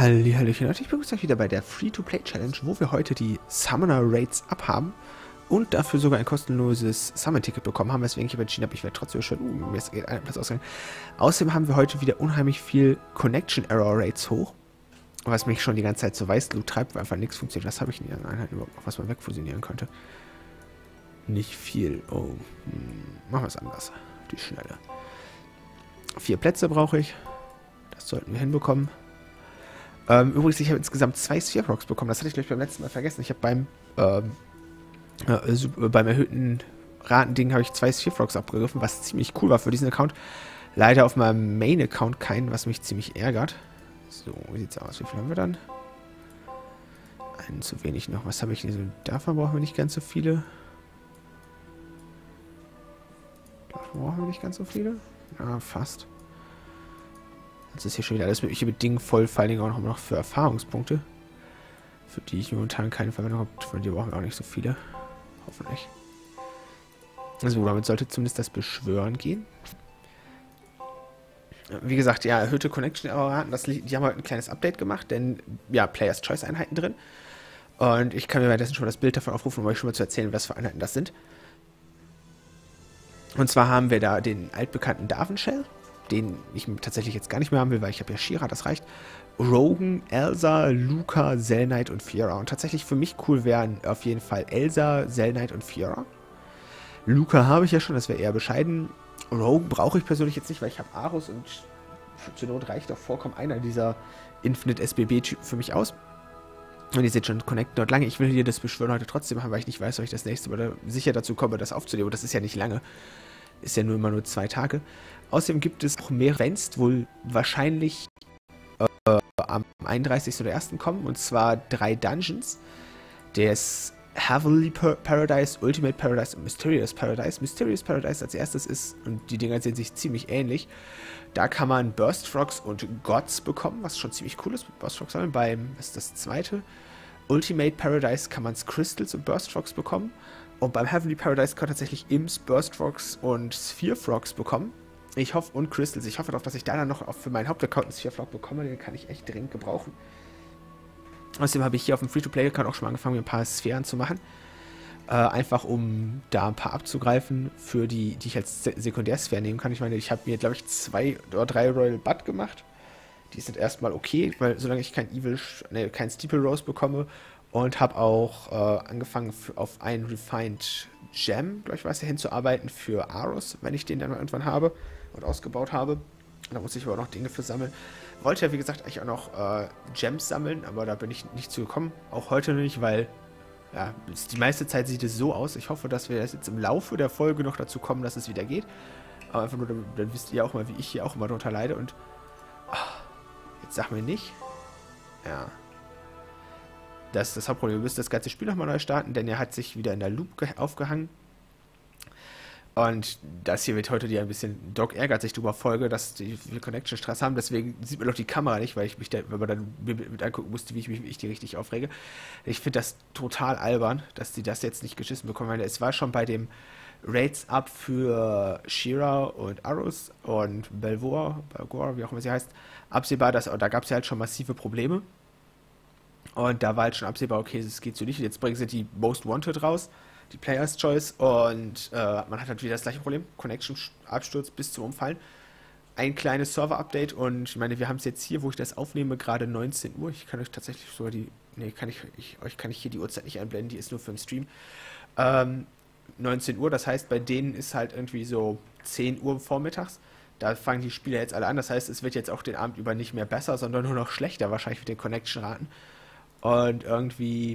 Hallihallöchen, Leute, ich begrüße euch wieder bei der Free-to-Play-Challenge, wo wir heute die Summoner-Raids abhaben und dafür sogar ein kostenloses Summon-Ticket bekommen haben, weswegen ich aber entschieden habe, ich werde trotzdem schön, mir ist ein Platz ausgegangen. Außerdem haben wir heute wieder unheimlich viel Connection-Error-Rates hoch, was mich schon die ganze Zeit zur Weißglut treibt, weil einfach nichts funktioniert. Was habe ich in der Einheit überhaupt noch, was man wegfusionieren könnte? Nicht viel. Oh, machen wir es anders. Die Schnelle. 4 Plätze brauche ich. Das sollten wir hinbekommen. Übrigens, ich habe insgesamt 2 Sphere Rocks bekommen. Das hatte ich, glaube ich, beim letzten Mal vergessen. Ich habe beim erhöhten Ratending habe ich 2 Sphere Rocks abgegriffen, was ziemlich cool war für diesen Account. Leider auf meinem Main-Account keinen, was mich ziemlich ärgert. So, wie sieht's aus? Wie viel haben wir dann? Einen zu wenig noch. Was habe ich denn? Davon brauchen wir nicht ganz so viele. Davon brauchen wir nicht ganz so viele. Ja, fast. Jetzt ist hier schon wieder alles mögliche mit Dingen voll, vor allen Dingen auch noch für Erfahrungspunkte. Für die ich momentan keine Verwendung habe. Von dir brauchen wir auch nicht so viele. Hoffentlich. Also damit sollte zumindest das Beschwören gehen. Wie gesagt, ja, erhöhte Connection-Error-Raten, die haben heute ein kleines Update gemacht, denn, ja, Players Choice-Einheiten drin. Und ich kann mir währenddessen schon mal das Bild davon aufrufen, um euch schon mal zu erzählen, was für Einheiten das sind. Und zwar haben wir da den altbekannten Darvenshell, den ich tatsächlich jetzt gar nicht mehr haben will, weil ich habe ja She-Ra, das reicht. Rogan, Elsa, Luca, Zell Knight und Fiora. Und tatsächlich für mich cool wären auf jeden Fall Elsa, Zell Knight und Fiora. Luca habe ich ja schon, das wäre eher bescheiden. Rogan brauche ich persönlich jetzt nicht, weil ich habe Arus und zur Not reicht auch vollkommen einer dieser Infinite SBB-Typen für mich aus. Und ihr seht schon, Connect dort lange. Ich will hier das Beschwören heute trotzdem machen, weil ich nicht weiß, ob ich das nächste Mal sicher dazu komme, das aufzunehmen. Und das ist ja nicht lange. Ist ja immer nur 2 Tage. Außerdem gibt es auch mehr Events, wohl wahrscheinlich am 31. oder 1. kommen. Und zwar 3 Dungeons. Das Heavenly Paradise, Ultimate Paradise und Mysterious Paradise. Mysterious Paradise als erstes ist, und die Dinger sehen sich ziemlich ähnlich, da kann man Burst Frogs und Gods bekommen, was schon ziemlich cool ist mit Burst Frogs sammeln. Was ist das zweite? Ultimate Paradise kann man Crystals und Burst Frogs bekommen. Und beim Heavenly Paradise kann man tatsächlich Imps, Burst Frogs und Sphere Frogs bekommen. Ich hoffe, und Crystals. Ich hoffe darauf, dass ich da dann noch für meinen Hauptaccount einen Sphere Frog bekomme. Den kann ich echt dringend gebrauchen. Außerdem habe ich hier auf dem Free-to-Play-Account auch schon mal angefangen, mir ein paar Sphären zu machen. Einfach um da ein paar abzugreifen, für die ich als Sekundärsphären nehmen kann. Ich meine, ich habe mir, glaube ich, 2 oder 3 Royal Butt gemacht. Die sind erstmal okay, weil solange ich kein Steeple Rose bekomme. Und habe auch angefangen auf einen Refined Gem, glaube ich, war es ja, hinzuarbeiten für Arus, wenn ich den dann mal irgendwann habe und ausgebaut habe. Da muss ich aber auch noch Dinge für sammeln. Wollte ja, wie gesagt, eigentlich auch noch Gems sammeln, aber da bin ich nicht zu gekommen. Auch heute nicht, weil ja, die meiste Zeit sieht es so aus. Ich hoffe, dass wir jetzt im Laufe der Folge noch dazu kommen, dass es wieder geht. Aber einfach nur, dann wisst ihr auch mal, wie ich hier auch immer drunter leide. Und jetzt sag mir nicht. Ja. Das ist das Hauptproblem. Wir müssen das ganze Spiel nochmal neu starten, denn er hat sich wieder in der Loop aufgehangen. Und das hier wird heute dir ein bisschen, Doc ärgert sich drüber, Folge, dass die viel Connection-Stress haben, deswegen sieht man doch die Kamera nicht, weil ich mich wenn man dann mit angucken musste, wie ich die richtig aufrege. Ich finde das total albern, dass die das jetzt nicht geschissen bekommen, weil es war schon bei dem Raids-Up für She-Ra und Arus und Belvoir, wie auch immer sie heißt, absehbar, da gab es ja halt schon massive Probleme. Und da war halt schon absehbar, okay, es geht so nicht. Jetzt bringen sie die Most Wanted raus, die Player's Choice, und man hat halt wieder das gleiche Problem. Connection-Absturz bis zum Umfallen. Ein kleines Server-Update, und ich meine, wir haben es jetzt hier, wo ich das aufnehme, gerade 19 Uhr. Ich kann euch tatsächlich sogar euch kann ich hier die Uhrzeit nicht einblenden, die ist nur für den Stream. 19 Uhr, das heißt, bei denen ist halt irgendwie so 10 Uhr vormittags. Da fangen die Spieler jetzt alle an. Das heißt, es wird jetzt auch den Abend über nicht mehr besser, sondern nur noch schlechter wahrscheinlich mit den Connection-Raten. Und irgendwie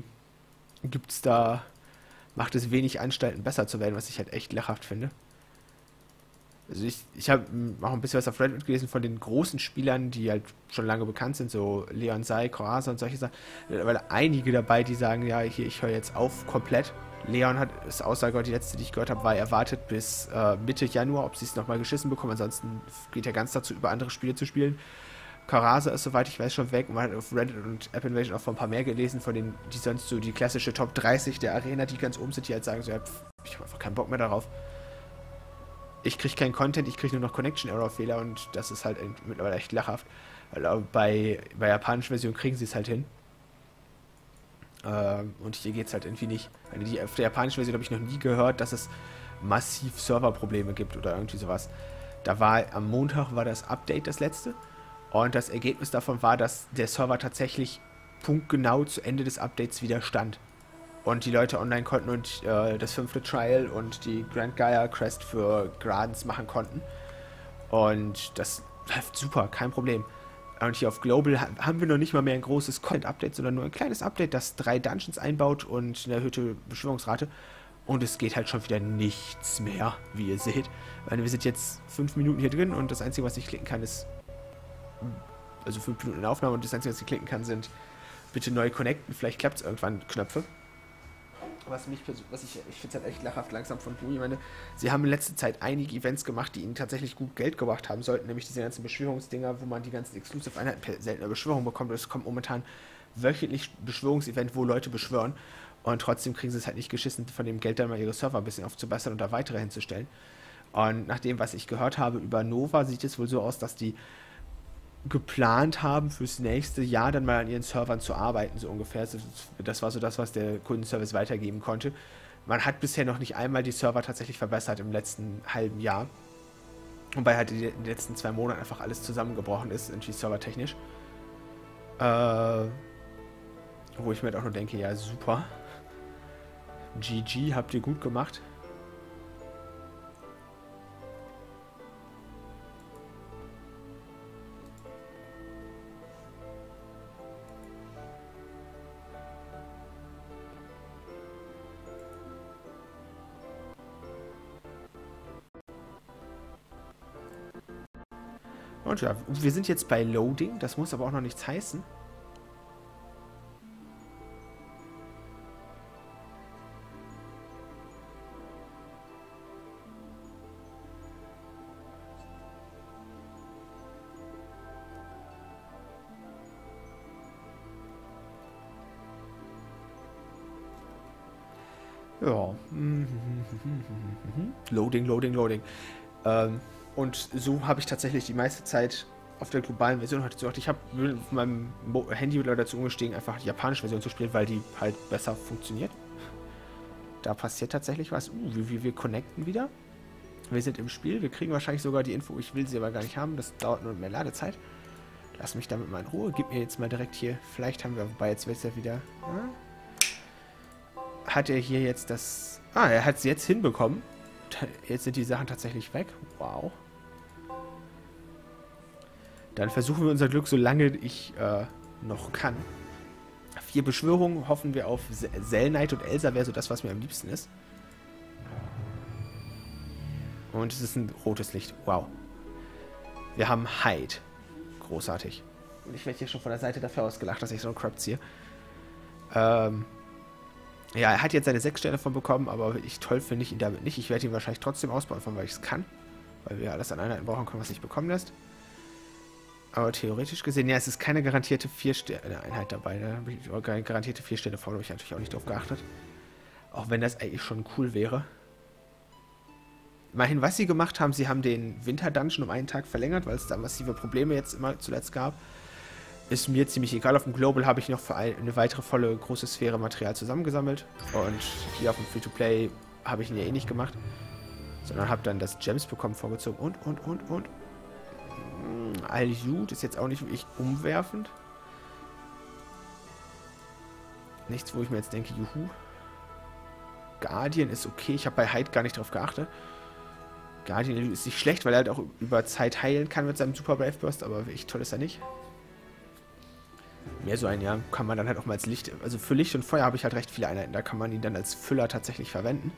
macht es wenig Anstalten, besser zu werden, was ich halt echt lachhaft finde. Also ich habe auch ein bisschen was auf Reddit gelesen von den großen Spielern, die halt schon lange bekannt sind, so Leon Sai, Korasa und solche Sachen. Weil einige dabei, die sagen, ja, hier, ich höre jetzt auf komplett. Leon hat, das Aussage, die letzte, die ich gehört habe, war, er wartet bis Mitte Januar, ob sie es nochmal geschissen bekommen. Ansonsten geht er ganz dazu über, andere Spiele zu spielen. Karasa ist, soweit ich weiß, schon weg. Man hat auf Reddit und App Invasion auch von ein paar mehr gelesen, von denen, die sonst so die klassische Top 30 der Arena, die ganz oben sind, die halt sagen so, ja, ich habe einfach keinen Bock mehr darauf. Ich kriege keinen Content, ich kriege nur noch Connection-Error-Fehler, und das ist halt mittlerweile echt lachhaft. Weil bei japanischen Versionen kriegen sie es halt hin. Und hier geht es halt irgendwie nicht. Auf der japanischen Version habe ich noch nie gehört, dass es massiv Serverprobleme gibt oder irgendwie sowas. Am Montag war das Update das letzte. Und das Ergebnis davon war, dass der Server tatsächlich punktgenau zu Ende des Updates wieder stand. Und die Leute online konnten und das 5. Trial und die Grand Gaia Crest für Gardens machen konnten. Und das läuft super, kein Problem. Und hier auf Global haben wir noch nicht mal mehr ein großes Content-Update, sondern nur ein kleines Update, das 3 Dungeons einbaut und eine erhöhte Beschwörungsrate. Und es geht halt schon wieder nichts mehr, wie ihr seht. Weil wir sind jetzt 5 Minuten hier drin und das Einzige, was ich klicken kann, ist... Also 5 Minuten in Aufnahme und das Einzige, was ich klicken kann, sind bitte neu connecten. Vielleicht klappt es irgendwann, Knöpfe. Ich finde es halt echt lachhaft langsam von Bui. Ich meine, sie haben in letzter Zeit einige Events gemacht, die ihnen tatsächlich gut Geld gebracht haben sollten, nämlich diese ganzen Beschwörungsdinger, wo man die ganzen Exclusive-Einheiten per seltener Beschwörung bekommt. Es kommt momentan wöchentlich Beschwörungsevent, wo Leute beschwören und trotzdem kriegen sie es halt nicht geschissen, von dem Geld dann mal ihre Server ein bisschen aufzubessern und da weitere hinzustellen. Und nach dem, was ich gehört habe über Nova, sieht es wohl so aus, dass die geplant haben, fürs nächste Jahr dann mal an ihren Servern zu arbeiten, so ungefähr. Das war so das, was der Kundenservice weitergeben konnte. Man hat bisher noch nicht einmal die Server tatsächlich verbessert im letzten halben Jahr. Wobei halt in den letzten 2 Monaten einfach alles zusammengebrochen ist, irgendwie servertechnisch. Wo ich mir halt auch nur denke, ja super. GG, habt ihr gut gemacht. Und ja, wir sind jetzt bei Loading, das muss aber auch noch nichts heißen. Ja. Loading, Loading, Loading. Und so habe ich tatsächlich die meiste Zeit auf der globalen Version heute gesagt, ich habe auf meinem Handy dazu umgestiegen, einfach die japanische Version zu spielen, weil die halt besser funktioniert. Da passiert tatsächlich was. Wir connecten wieder. Wir sind im Spiel. Wir kriegen wahrscheinlich sogar die Info. Ich will sie aber gar nicht haben. Das dauert nur mehr Ladezeit. Lass mich damit mal in Ruhe. Gib mir jetzt mal direkt hier. Vielleicht haben wir, wobei jetzt wird es ja wieder... Ja. Hat er hier jetzt das... er hat es jetzt hinbekommen. Jetzt sind die Sachen tatsächlich weg. Wow. Dann versuchen wir unser Glück, solange ich noch kann. 4 Beschwörungen, hoffen wir auf Selnite und Elsa wäre so das, was mir am liebsten ist. Und es ist ein rotes Licht. Wow. Wir haben Hyde. Großartig. Und ich werde hier schon von der Seite dafür ausgelacht, dass ich so einen Crap ziehe. Ja, er hat jetzt seine 6 Sterne davon bekommen, aber ich toll finde ich ihn damit nicht. Ich werde ihn wahrscheinlich trotzdem ausbauen, weil ich es kann. Weil wir alles an Einheiten brauchen können, was sich bekommen lässt. Aber theoretisch gesehen, ja, es ist keine garantierte 4-Sterne-Einheit dabei. Da habe ich keine garantierte 4 Sterne vor, da habe ich natürlich auch nicht drauf geachtet. Auch wenn das eigentlich schon cool wäre. Immerhin, was sie gemacht haben, sie haben den Winter-Dungeon um einen Tag verlängert, weil es da massive Probleme jetzt immer zuletzt gab. Ist mir ziemlich egal. Auf dem Global habe ich noch für eine weitere volle große Sphäre Material zusammengesammelt. Und hier auf dem Free-to-Play habe ich ihn ja eh nicht gemacht. Sondern habe dann das Gems bekommen vorgezogen und. All gut, ist jetzt auch nicht wirklich umwerfend. Nichts, wo ich mir jetzt denke, juhu. Guardian ist okay, ich habe bei Hyde gar nicht drauf geachtet. Guardian ist nicht schlecht, weil er halt auch über Zeit heilen kann mit seinem Super Brave Burst, aber echt toll ist er nicht. Mehr so ein Jahr kann man dann halt auch mal als Licht, also für Licht und Feuer habe ich halt recht viele Einheiten, da kann man ihn dann als Füller tatsächlich verwenden.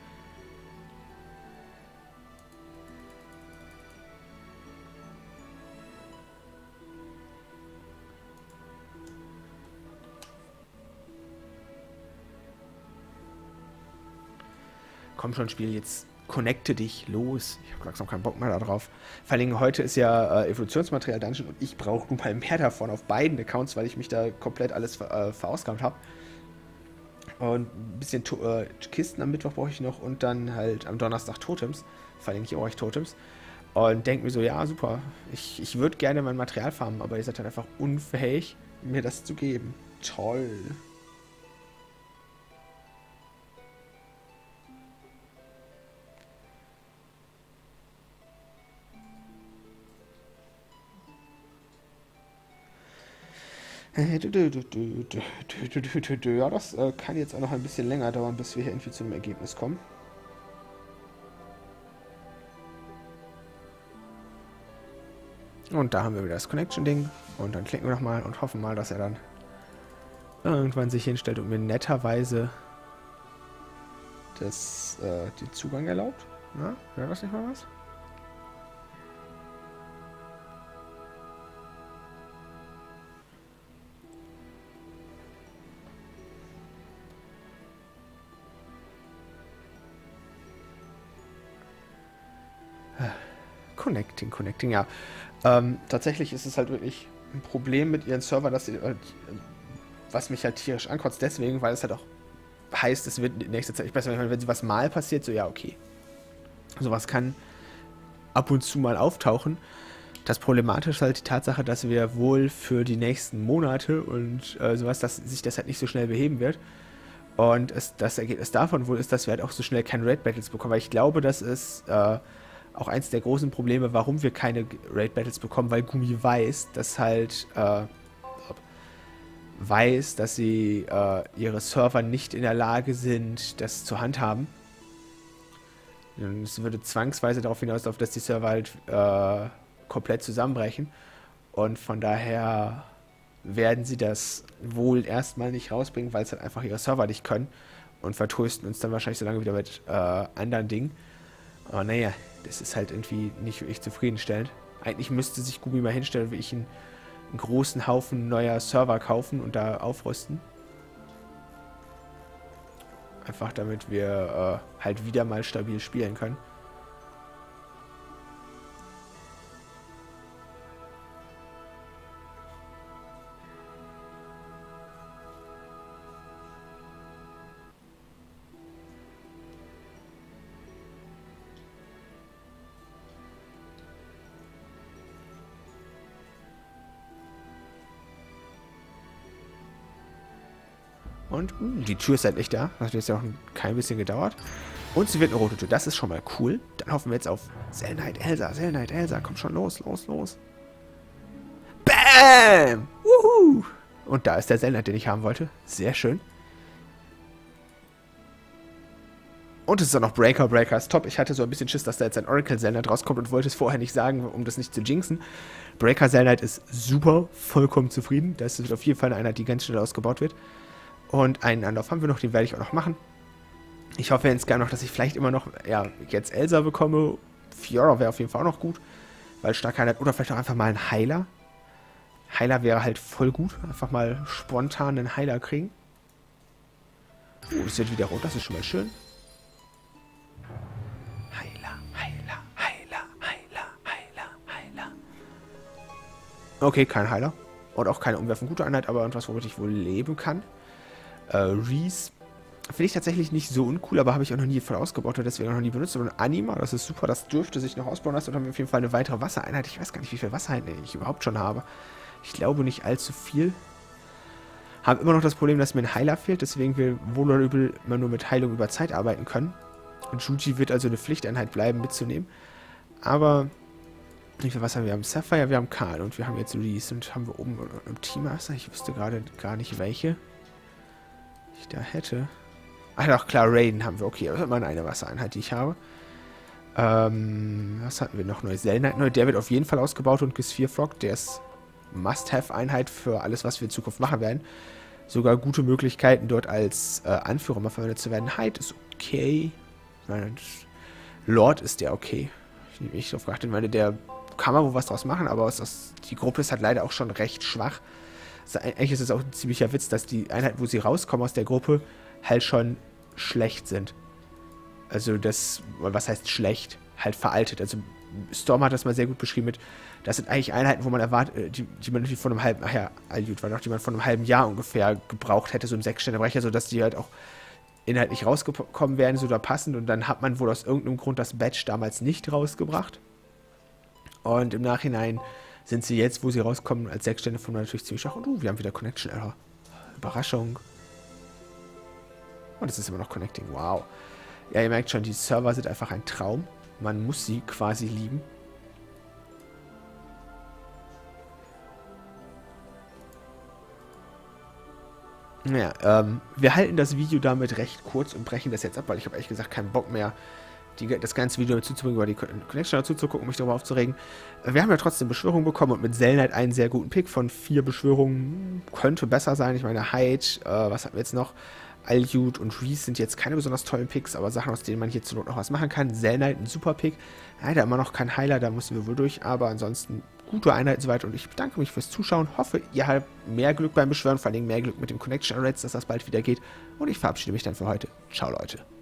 Komm schon, Spiel, jetzt connecte dich, los. Ich habe langsam keinen Bock mehr darauf. Vor allem heute ist ja Evolutionsmaterial Dungeon und ich brauche nun mal mehr davon auf beiden Accounts, weil ich mich da komplett alles verausgabt habe. Und ein bisschen Kisten am Mittwoch brauche ich noch und dann halt am Donnerstag Totems. Vor allem hier brauche ich Totems. Und denke mir so, ja, super, ich würde gerne mein Material farmen, aber ihr seid halt einfach unfähig, mir das zu geben. Toll. Ja, das kann jetzt auch noch ein bisschen länger dauern, bis wir hier irgendwie zu einem Ergebnis kommen. Und da haben wir wieder das Connection-Ding. Und dann klicken wir nochmal und hoffen mal, dass er dann irgendwann sich hinstellt und mir netterweise den Zugang erlaubt. Na, wäre das nicht mal was? Connecting, ja. Tatsächlich ist es halt wirklich ein Problem mit ihren Servern, dass sie, was mich halt tierisch ankotzt, deswegen, weil es halt auch heißt, es wird in nächster Zeit nicht besser. Wenn sowas mal passiert, so ja, okay. Sowas kann ab und zu mal auftauchen. Das Problematische ist halt die Tatsache, dass wir wohl für die nächsten Monate und sowas, dass sich das halt nicht so schnell beheben wird. Und das Ergebnis davon wohl ist, dass wir halt auch so schnell keine Raid-Battles bekommen. Weil ich glaube, das ist auch eins der großen Probleme, warum wir keine Raid-Battles bekommen, weil Gumi weiß, dass halt dass sie ihre Server nicht in der Lage sind, das zu handhaben. Es würde zwangsweise darauf hinauslaufen, dass die Server halt komplett zusammenbrechen. Und von daher werden sie das wohl erstmal nicht rausbringen, weil es halt einfach ihre Server nicht können. Und vertrösten uns dann wahrscheinlich so lange wieder mit anderen Dingen. Aber naja, das ist halt irgendwie nicht wirklich zufriedenstellend. Eigentlich müsste sich Gumi mal hinstellen und wirklich einen großen Haufen neuer Server kaufen und da aufrüsten. Einfach damit wir halt wieder mal stabil spielen können. Und die Tür ist halt nicht da. Das hat jetzt ja auch kein bisschen gedauert. Und sie wird eine rote Tür. Das ist schon mal cool. Dann hoffen wir jetzt auf Selknight Elsa. Komm schon, los. Bam! Wuhu! Und da ist der Selknight, den ich haben wollte. Sehr schön. Und es ist auch noch Breaker ist top. Ich hatte so ein bisschen Schiss, dass da jetzt ein Oracle Selknight rauskommt und wollte es vorher nicht sagen, um das nicht zu jinxen. Breaker Selknight ist super, vollkommen zufrieden. Das ist auf jeden Fall eine Einheit, die ganz schnell ausgebaut wird. Und einen Anlauf haben wir noch, den werde ich auch noch machen. Ich hoffe jetzt gerne noch, dass ich vielleicht immer noch, ja, jetzt Elsa bekomme. Fiora wäre auf jeden Fall auch noch gut, weil starke Einheit. Oder vielleicht auch einfach mal einen Heiler. Heiler wäre halt voll gut. Einfach mal spontan einen Heiler kriegen. Oh, das wird wieder rot, das ist schon mal schön. Heiler. Okay, kein Heiler. Und auch keine umwerfen gute Einheit, aber etwas, womit ich wohl leben kann. Reese finde ich tatsächlich nicht so uncool, aber habe ich auch noch nie voll ausgebaut und deswegen auch noch nie benutzt. Und Anima, das ist super, das dürfte sich noch ausbauen lassen. Und haben wir auf jeden Fall eine weitere Wassereinheit. Ich weiß gar nicht, wie viele Wassereinheiten ich überhaupt schon habe. Ich glaube nicht allzu viel. Haben immer noch das Problem, dass mir ein Heiler fehlt, deswegen wir wohl oder übel immer nur mit Heilung über Zeit arbeiten können. Und Juji wird also eine Pflichteinheit bleiben, mitzunehmen. Aber, wie viel Wasser haben wir? Wir haben Sapphire, wir haben Karl und wir haben jetzt Reese. Und haben wir oben im Teammaster, ich wüsste gerade gar nicht welche ich da hätte. Ach doch, klar, Raiden haben wir. Okay, das ist immer eine Wassereinheit, die ich habe. Was hatten wir noch? Neues Selknight. Der wird auf jeden Fall ausgebaut und Gesphyrfrog, der ist Must-Have-Einheit für alles, was wir in Zukunft machen werden. Sogar gute Möglichkeiten, dort als Anführer mal verwendet zu werden. Hyde ist okay. Meine, Lord ist der okay. Ich nehme nicht drauf geachtet. Meine, der kann man wohl was draus machen, aber die Gruppe ist halt leider auch schon recht schwach. Eigentlich ist es auch ein ziemlicher Witz, dass die Einheiten, wo sie rauskommen aus der Gruppe, halt schon schlecht sind. Also was heißt schlecht? Halt veraltet. Also Storm hat das mal sehr gut beschrieben das sind eigentlich Einheiten, wo man erwartet, die man von einem halben, Aljut war noch, die man von einem halben Jahr ungefähr gebraucht hätte, so im 6-Sterne-Brecher, sodass die halt auch inhaltlich rausgekommen wären, so da passend und dann hat man wohl aus irgendeinem Grund das Badge damals nicht rausgebracht. Und im Nachhinein sind sie jetzt, wo sie rauskommen, als 6 Sterne von natürlich ziemlich schwach. Und wir haben wieder Connection Error. Überraschung. Und es ist immer noch Connecting. Wow. Ja, ihr merkt schon, die Server sind einfach ein Traum. Man muss sie quasi lieben. Ja, wir halten das Video damit recht kurz und brechen das jetzt ab, weil ich habe ehrlich gesagt keinen Bock mehr, das ganze Video dazu zu bringen, über die Connection dazu zu gucken, mich darüber aufzuregen. Wir haben ja trotzdem Beschwörung bekommen und mit Selnite einen sehr guten Pick von 4 Beschwörungen. Könnte besser sein. Ich meine, Hyde, was hatten wir jetzt noch? Aljud und Reese sind jetzt keine besonders tollen Picks, aber Sachen, aus denen man hier zur Not noch was machen kann. Selnite, ein super Pick. Leider immer noch kein Heiler, da müssen wir wohl durch, aber ansonsten gute Einheiten soweit und ich bedanke mich fürs Zuschauen. Hoffe, ihr habt mehr Glück beim Beschwören, vor allem mehr Glück mit dem Connection Rates, dass das bald wieder geht. Und ich verabschiede mich dann für heute. Ciao, Leute.